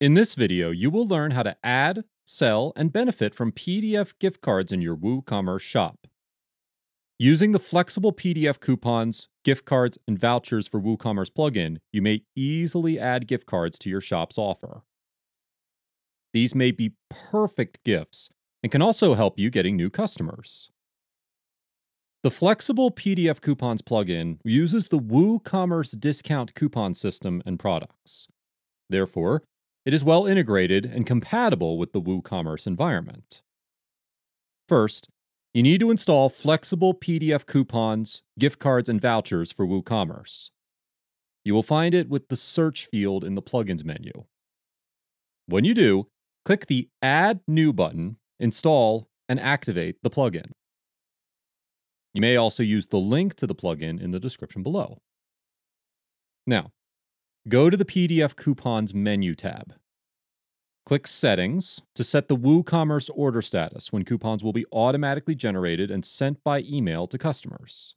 In this video, you will learn how to add, sell, and benefit from PDF gift cards in your WooCommerce shop. Using the flexible PDF coupons, gift cards, and vouchers for WooCommerce plugin, you may easily add gift cards to your shop's offer. These may be perfect gifts and can also help you getting new customers. The flexible PDF coupons plugin uses the WooCommerce discount coupon system and products. Therefore, it is well integrated and compatible with the WooCommerce environment. First, you need to install flexible PDF coupons, gift cards, and vouchers for WooCommerce. You will find it with the search field in the plugins menu. When you do, click the Add New button, install, and activate the plugin. You may also use the link to the plugin in the description below. Now, go to the PDF Coupons menu tab. Click Settings to set the WooCommerce order status when coupons will be automatically generated and sent by email to customers.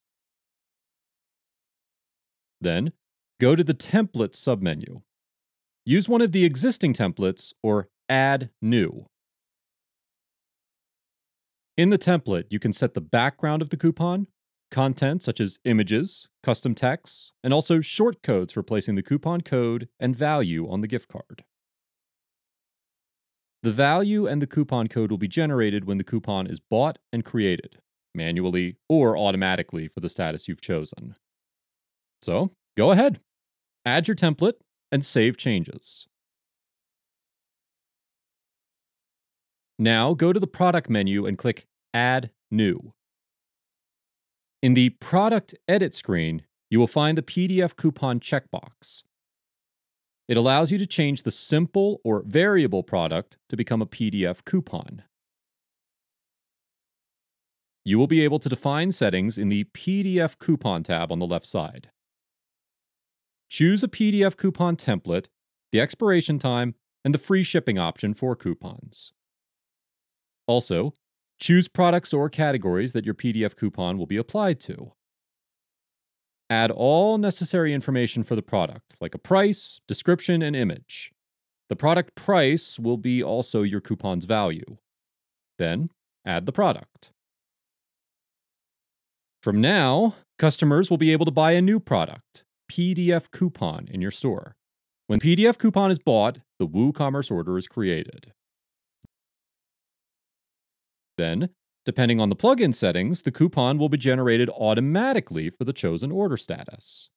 Then, go to the Templates submenu. Use one of the existing templates or Add New. In the template, you can set the background of the coupon, content such as images, custom texts, and also short codes for placing the coupon code and value on the gift card. The value and the coupon code will be generated when the coupon is bought and created, manually or automatically for the status you've chosen. So, go ahead, add your template, and save changes. Now, go to the product menu and click Add New. In the Product Edit screen, you will find the PDF coupon checkbox. It allows you to change the simple or variable product to become a PDF coupon. You will be able to define settings in the PDF Coupon tab on the left side. Choose a PDF coupon template, the expiration time, and the free shipping option for coupons. Also, choose products or categories that your PDF coupon will be applied to. Add all necessary information for the product, like a price, description, and image. The product price will be also your coupon's value. Then, add the product. From now, customers will be able to buy a new product, PDF coupon, in your store. When PDF coupon is bought, the WooCommerce order is created. Then, depending on the plugin settings, the coupon will be generated automatically for the chosen order status.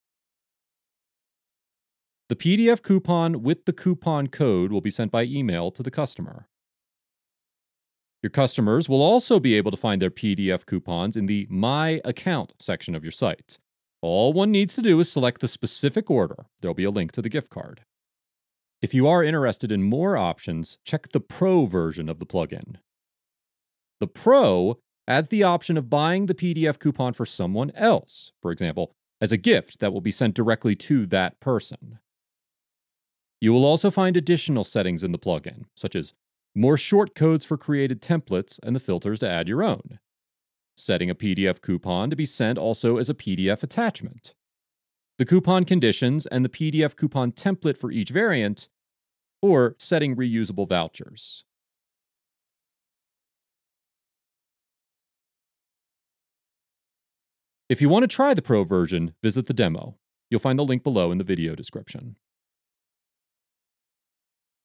The PDF coupon with the coupon code will be sent by email to the customer. Your customers will also be able to find their PDF coupons in the My Account section of your site. All one needs to do is select the specific order. There'll be a link to the gift card. If you are interested in more options, check the Pro version of the plugin. The Pro adds the option of buying the PDF coupon for someone else, for example, as a gift that will be sent directly to that person. You will also find additional settings in the plugin, such as more short codes for created templates and the filters to add your own, setting a PDF coupon to be sent also as a PDF attachment, the coupon conditions and the PDF coupon template for each variant, or setting reusable vouchers. If you want to try the Pro version, visit the demo. You'll find the link below in the video description.